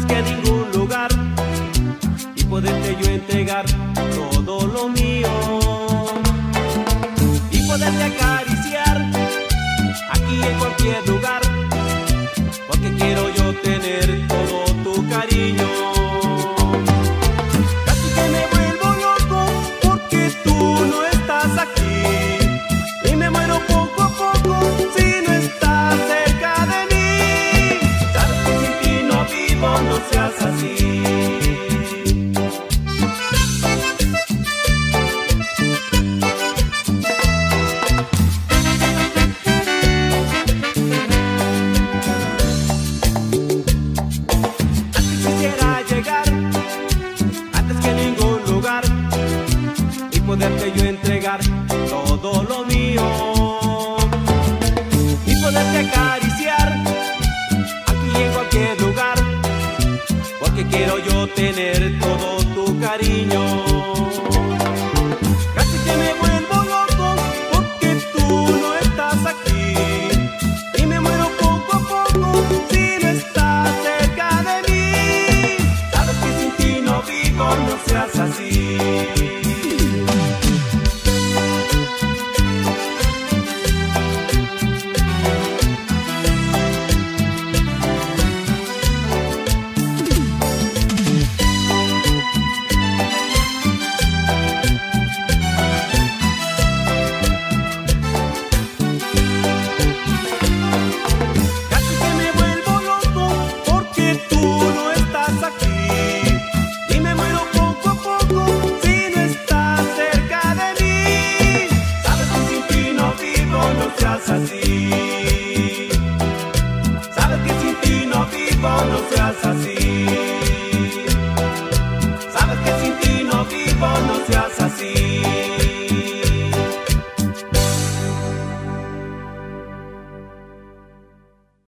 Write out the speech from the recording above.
antes que ningún lugar y poderte yo entregar todo lo mío y poderte acariciar aquí en cualquier lugar, porque quiero yo tener todo tu cariño. Casi que me vuelvo loco porque tú no estás aquí y me muero poco a poco si no estás cerca de mí. Sabes que sin ti no vivo, no seas así. Poderte yo entregar todo lo mío y poderte acariciar aquí en cualquier lugar, porque quiero yo tener todo tu cariño. Casi que me vuelvo loco porque tú no estás aquí y me muero poco a poco si no estás cerca de mí. Sabes que sin ti no vivo, no seas así. Así. Sabes que sin ti no vivo, no seas así. Sabes que sin ti no vivo, no seas así.